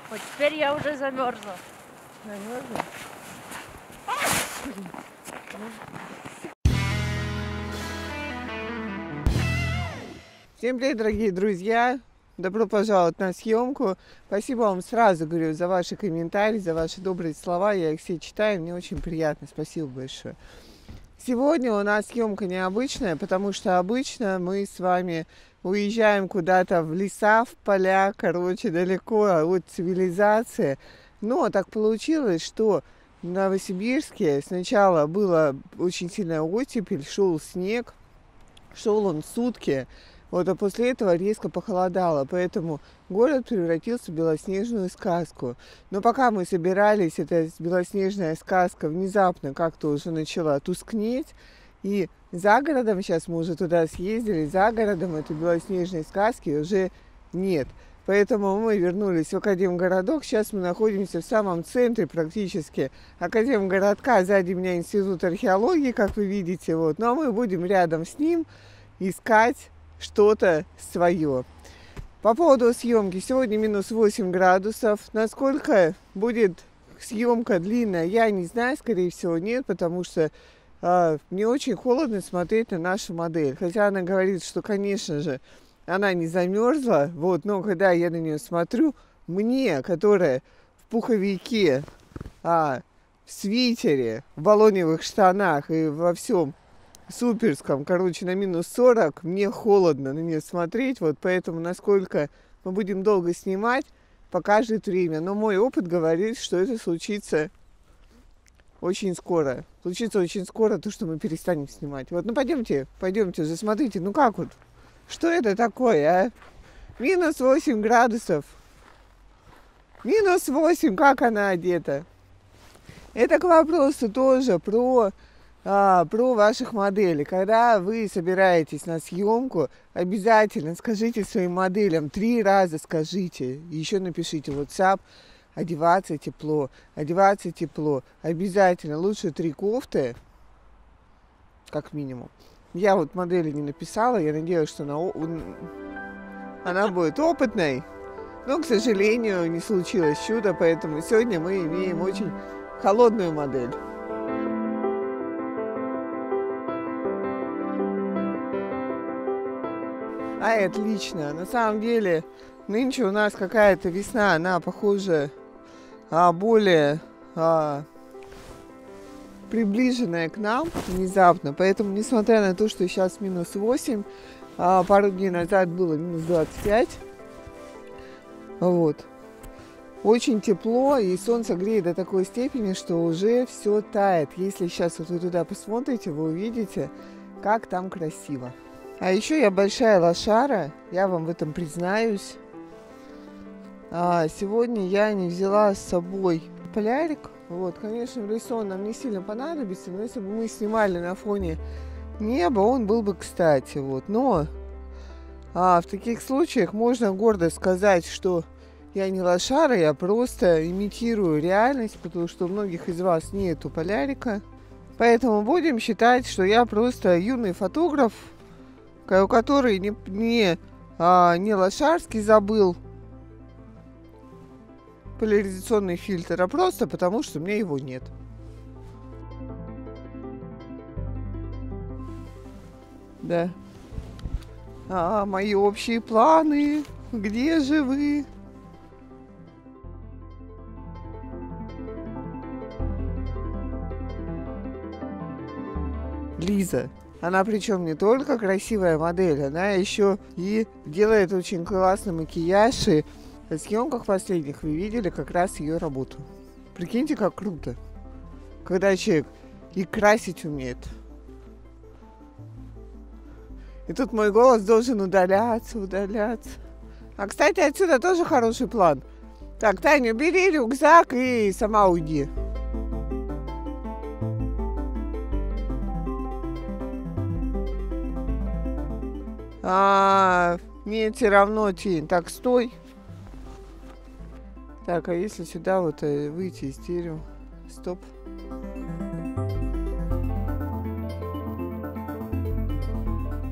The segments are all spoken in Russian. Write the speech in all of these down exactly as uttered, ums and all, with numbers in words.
Вот теперь я уже замерзла. Замерзла? Всем привет, дорогие друзья! Добро пожаловать на съемку. Спасибо вам сразу, говорю, за ваши комментарии, за ваши добрые слова. Я их все читаю, мне очень приятно. Спасибо большое. Сегодня у нас съемка необычная, потому что обычно мы с вами уезжаем куда-то в леса, в поля, короче, далеко от цивилизации. Но так получилось, что в Новосибирске сначала была очень сильная оттепель, шел снег, шел он сутки. Вот, а после этого резко похолодало, поэтому город превратился в белоснежную сказку. Но пока мы собирались, эта белоснежная сказка внезапно как-то уже начала тускнеть. И за городом, сейчас мы уже туда съездили, за городом этой белоснежной сказки уже нет. Поэтому мы вернулись в Академгородок. Сейчас мы находимся в самом центре практически Академгородка. Сзади меня Институт археологии, как вы видите. Вот. Ну а мы будем рядом с ним искать что-то свое. По поводу съемки. Сегодня минус восемь градусов. Насколько будет съемка длинная, я не знаю. Скорее всего, нет, потому что э, мне очень холодно смотреть на нашу модель. Хотя она говорит, что, конечно же, она не замерзла. Вот, но когда я на нее смотрю, мне, которая в пуховике, а, в свитере, в баллоневых штанах и во всем суперском, короче, на минус сорок, мне холодно на нее смотреть, вот поэтому насколько мы будем долго снимать, покажет время. Но мой опыт говорит, что это случится очень скоро. Случится очень скоро то, что мы перестанем снимать. Вот, ну пойдемте, пойдемте уже, смотрите, ну как вот, что это такое, а? Минус восемь градусов. Минус восемь, как она одета? Это к вопросу тоже про... А, про ваших моделей. Когда вы собираетесь на съемку, обязательно скажите своим моделям, три раза скажите, еще напишите в WhatsApp: одеваться тепло, одеваться тепло. Обязательно, лучше три кофты, как минимум. Я вот модели не написала, я надеюсь, что она, она будет опытной, но, к сожалению, не случилось чудо, поэтому сегодня мы имеем очень холодную модель. А, отлично. На самом деле, нынче у нас какая-то весна, она похоже а, более а, приближенная к нам внезапно. Поэтому, несмотря на то, что сейчас минус восемь, а, пару дней назад было минус двадцать пять, вот, очень тепло, и солнце греет до такой степени, что уже все тает. Если сейчас вот вы туда посмотрите, вы увидите, как там красиво. А еще я большая лошара, я вам в этом признаюсь. А, сегодня я не взяла с собой полярик. Вот, конечно, в лесу он нам не сильно понадобится, но если бы мы снимали на фоне неба, он был бы кстати. Вот. Но а, в таких случаях можно гордо сказать, что я не лошара, я просто имитирую реальность, потому что у многих из вас нету полярика. Поэтому будем считать, что я просто юный фотограф, который не, не, а, не лошарский забыл поляризационный фильтр, а просто потому, что у меня его нет. Да. А, мои общие планы, где же вы? Лиза. Она причем не только красивая модель, она еще и делает очень классный макияж. И на съемках последних вы видели как раз ее работу. Прикиньте, как круто, когда человек и красить умеет. И тут мой голос должен удаляться, удаляться. А, кстати, отсюда тоже хороший план. Так, Таня, бери рюкзак и сама уйди. А, нет, все равно тень. Так, стой. Так, а если сюда вот выйти из дерева? Стоп.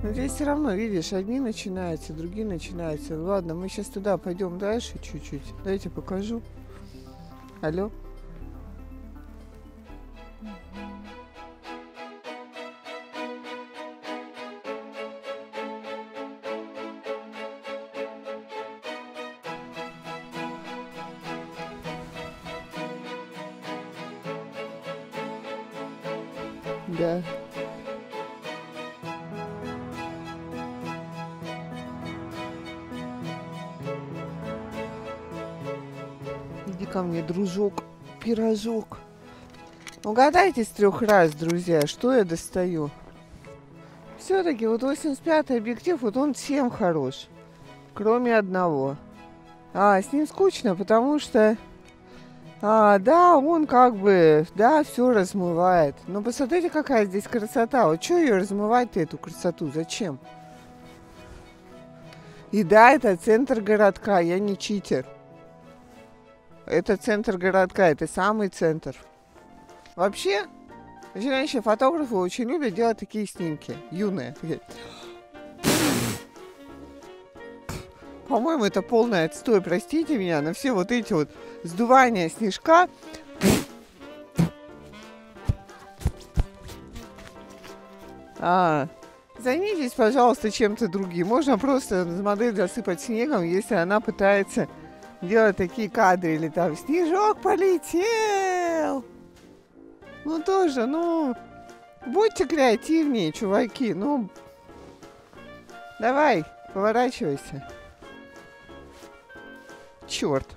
Но здесь все равно, видишь, одни начинаются, другие начинаются. Ладно, мы сейчас туда пойдем дальше чуть-чуть. Дайте покажу. Алло. Да. Иди ко мне, дружок, пирожок. Угадайте с трех раз, друзья, что я достаю. Все-таки вот восемьдесят пятый объектив, вот он всем хорош, кроме одного. А, с ним скучно, потому что... А, да, он как бы, да, все размывает. Но посмотрите, какая здесь красота. Вот что ее размывать-то, эту красоту? Зачем? И да, это центр городка, я не читер. Это центр городка, это самый центр. Вообще, женщины фотографы очень любят делать такие снимки. Юные. По-моему, это полный отстой, простите меня, но все вот эти вот сдувания снежка. А, займитесь, пожалуйста, чем-то другим. Можно просто модель засыпать снегом, если она пытается делать такие кадры. Или там снежок полетел. Ну тоже, ну, будьте креативнее, чуваки. Ну, давай, поворачивайся. Черт.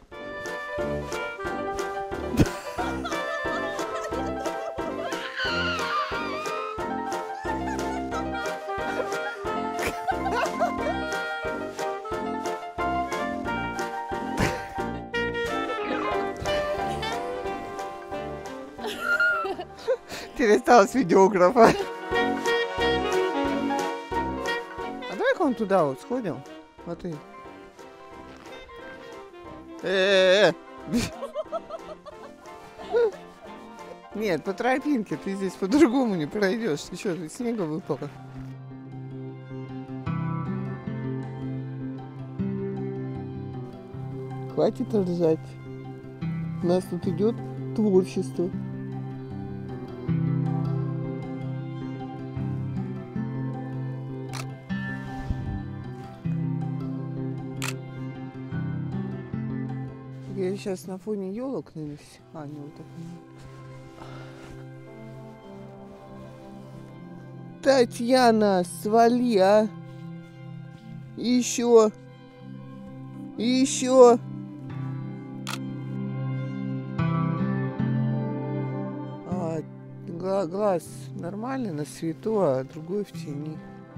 Перестал с видеографа. А давай-ка он туда вот сходим. Смотри. Э-э-э. Нет, по тропинке ты здесь по-другому не пройдешь. Ты что, тут снега выпало? Хватит ржать. У нас тут идет творчество. Я сейчас на фоне елок, наверное, а, не вот так. Татьяна, свали, а? Еще. Еще. А, глаз нормальный на свету, а другой в тени.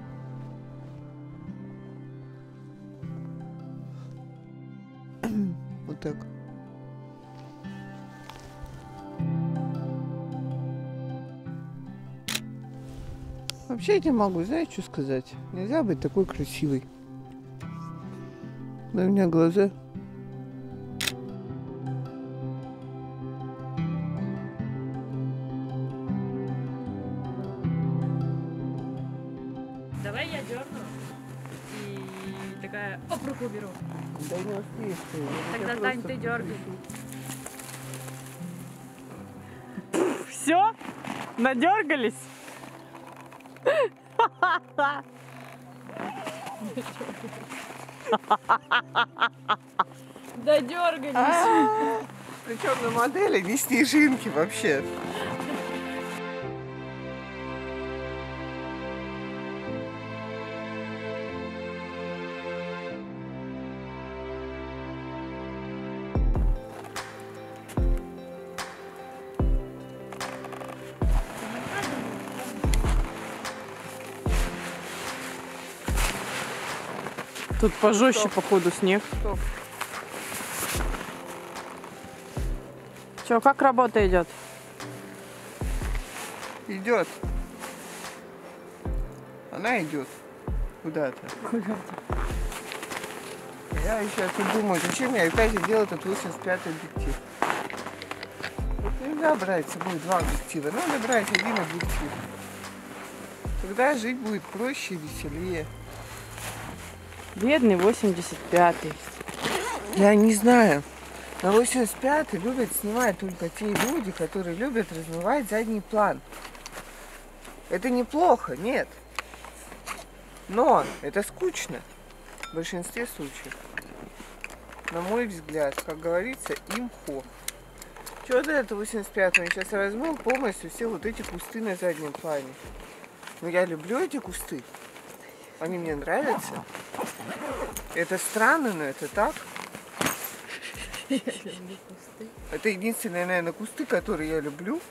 Вот так. Вообще я тебе могу, знаешь, что сказать? Нельзя быть такой красивой. Да у меня глаза. Давай я дерну и такая оп, руку беру. Да не успеешь ты. Тогда, Тань, ты дергай. Все? Надергались? Додергались. Причем на модели не снежинки вообще. Тут пожестче, Стоп. походу, снег. Стоп. Че, как работа идет? Идет. Она идет куда-то. Куда-то. Я сейчас тут думаю, зачем я опять делаю этот восемьдесят пятый объектив. Вот нельзя брать с собой два объектива, надо брать один объектив. Тогда жить будет проще и веселее. Бедный восемьдесят пятый. Я не знаю. На восемьдесят пятый любят снимать только те люди, которые любят размывать задний план. Это неплохо, нет. Но это скучно в большинстве случаев. На мой взгляд, как говорится, имхо. Чего до этого восемьдесят пятого я сейчас размыл полностью все вот эти кусты на заднем плане. Но я люблю эти кусты. Они мне нравятся. Это странно, но это так. Я люблю кусты. Это единственные, наверное, кусты, которые я люблю.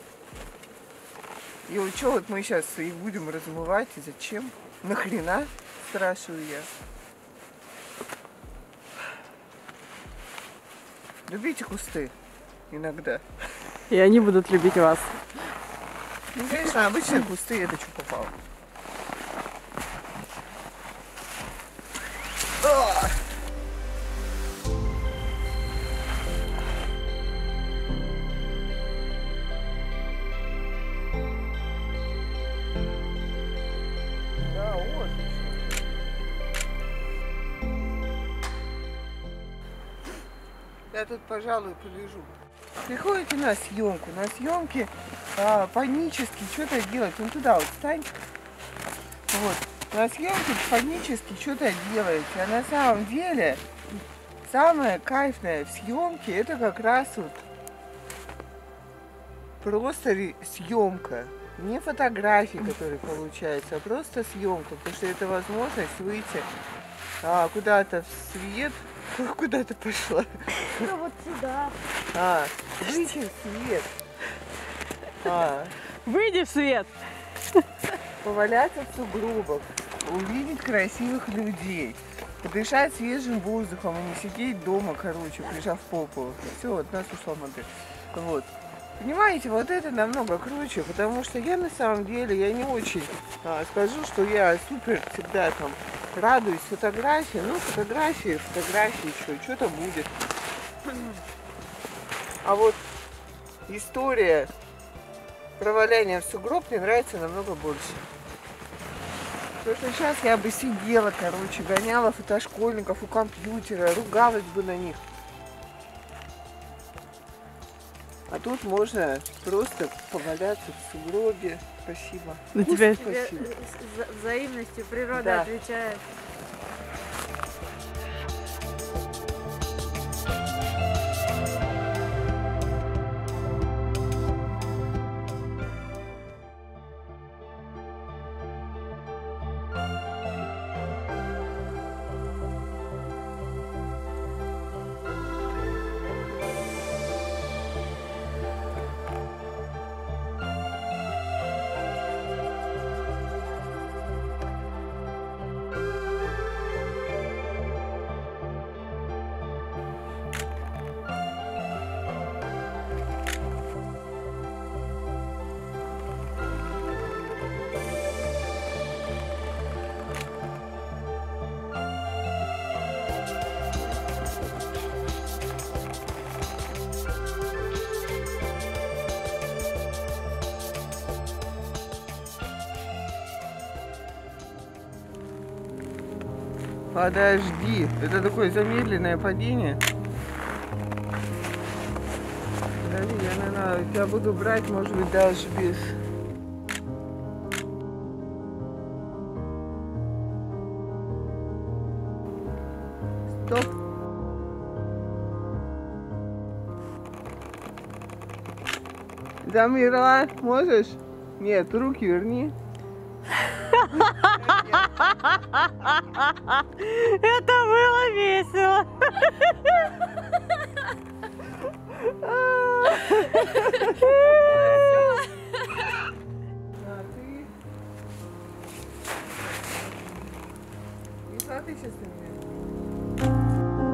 И вот что вот мы сейчас их будем размывать и зачем? Нахрена? Спрашиваю я. Любите кусты иногда. И они будут любить вас. Ну, конечно, обычные кусты, это что попало. А! Да, отлично. Я тут, пожалуй, полежу. Приходите на съемку. На съемке а, панически что-то делать. Вон туда вот встань. Вот. На съемке панически что-то делаете. А на самом деле самое кайфное в съемке это как раз вот просто съемка. Не фотографии, которые получаются, а просто съемка. Потому что это возможность выйти а, куда-то в свет. Куда ты пошла? Ну вот сюда. А, выйти в свет. А, Выйди в свет. поваляться в сугробах, увидеть красивых людей, подышать свежим воздухом и не сидеть дома, короче, прижав попу. Все, от нас ушла модель. Вот. Понимаете, вот это намного круче, потому что я на самом деле, я не очень а, скажу, что я супер всегда там радуюсь фотографии. Ну, фотографии, фотографии, что, что-то будет. А вот история про валяние в сугроб мне нравится намного больше. Потому что сейчас я бы сидела, короче, гоняла фотошкольников у компьютера, ругалась бы на них. А тут можно просто поваляться в сугробе. Спасибо. На тебя Тебе Спасибо. с взаимностью природа Да. отвечает. Подожди, это такое замедленное падение. Подожди, я, наверное, тебя буду брать, может быть, даже без... Стоп. Замерла, можешь? Нет, руки верни. Это было весело. А ты? Не смотри сейчас на меня.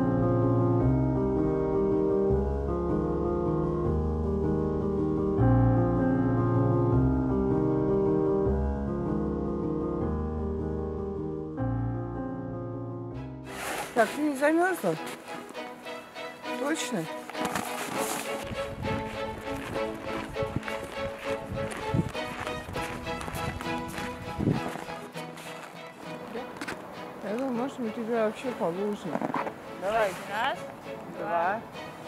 Так, ты не замерзла? Точно? мы тебя вообще положим. Давай. Раз, Два.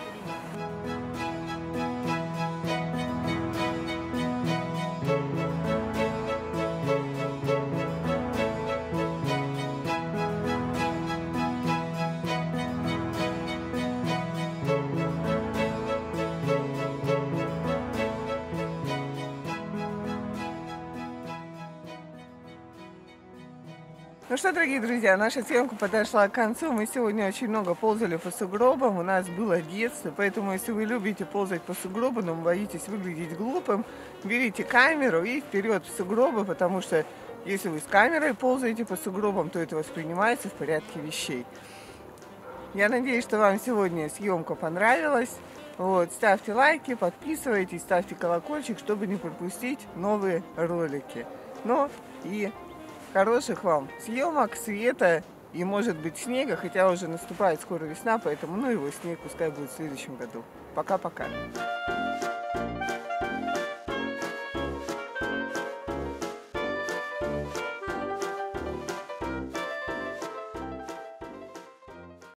Ну что, дорогие друзья, наша съемка подошла к концу. Мы сегодня очень много ползали по сугробам. У нас было детство, поэтому если вы любите ползать по сугробу, но боитесь выглядеть глупым, берите камеру и вперед в сугробы, потому что если вы с камерой ползаете по сугробам, то это воспринимается в порядке вещей. Я надеюсь, что вам сегодня съемка понравилась. Вот, ставьте лайки, подписывайтесь, ставьте колокольчик, чтобы не пропустить новые ролики. Ну и хороших вам съемок, света и, может быть, снега, хотя уже наступает скоро весна, поэтому ну его снег пускай будет в следующем году. Пока-пока.